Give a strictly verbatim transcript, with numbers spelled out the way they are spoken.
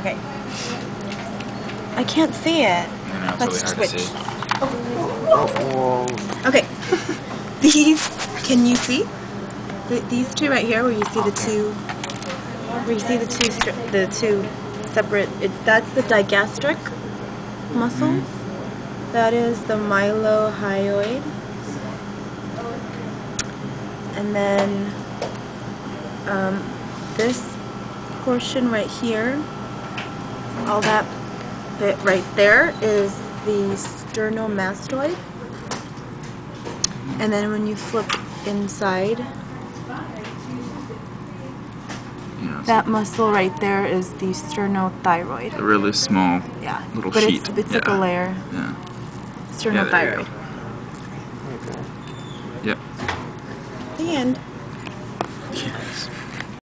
Okay. I can't see it. I know, it's Let's really hard switch. to see. Oh. Okay. These, can you see? The, these two right here, where you see the two, where you see the two, the two separate. It's that's the digastric muscles. Mm-hmm. That is the mylohyoid, and then um, this portion right here, all that bit right there is the sternomastoid. And then when you flip inside, yeah, that muscle right there is the sternothyroid. A really small yeah. little but sheet. It's, it's yeah. like a layer. Yeah. Sternothyroid. Yeah, The end.